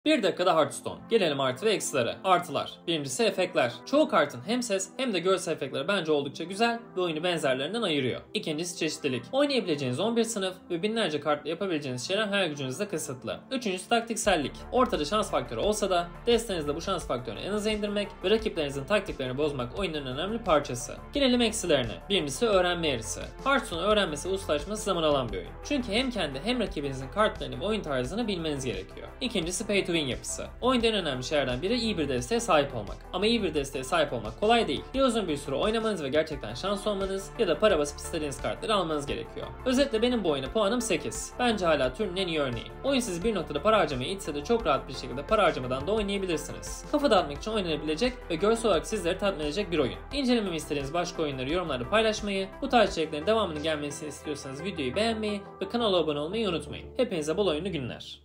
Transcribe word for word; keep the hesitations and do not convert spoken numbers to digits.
Bir dakikada Hearthstone. Gelelim artı ve eksilere. Artılar. Birincisi efektler. Çoğu kartın hem ses hem de görsel efektleri bence oldukça güzel ve oyunu benzerlerinden ayırıyor. İkincisi çeşitlilik. Oynayabileceğiniz on bir sınıf ve binlerce kartla yapabileceğiniz şeyler hayal gücünüzde kısıtlı. Üçüncüsü taktiksellik. Ortada şans faktörü olsa da destenizde bu şans faktörünü en aza indirmek ve rakiplerinizin taktiklerini bozmak oyunun önemli parçası. Gelelim eksilerine. Birincisi öğrenme eğrisi. Hearthstone'u öğrenmesi ve ustalaşması zaman alan bir oyun. Çünkü hem kendi hem rakibinizin kartlarını ve oyun tarzını bilmeniz gerekiyor. İkincisi pay to win yapısı. Oyunda en önemli şeylerden biri iyi bir desteğe sahip olmak. Ama iyi bir desteğe sahip olmak kolay değil. Ya uzun bir süre oynamanız ve gerçekten şanslı olmanız ya da para basıp istediğiniz kartları almanız gerekiyor. Özetle benim bu oyuna puanım sekiz. Bence hala türünün en iyi örneği. Oyun sizi bir noktada para harcamaya itse de çok rahat bir şekilde para harcamadan da oynayabilirsiniz. Kafa dağıtmak için oynanabilecek ve görsel olarak sizleri tatmin edecek bir oyun. İncelememi istediğiniz başka oyunları yorumlarda paylaşmayı, bu tarz içeriklerin devamının gelmesini istiyorsanız videoyu beğenmeyi ve kanala abone olmayı unutmayın. Hepinize bol oyunlu günler.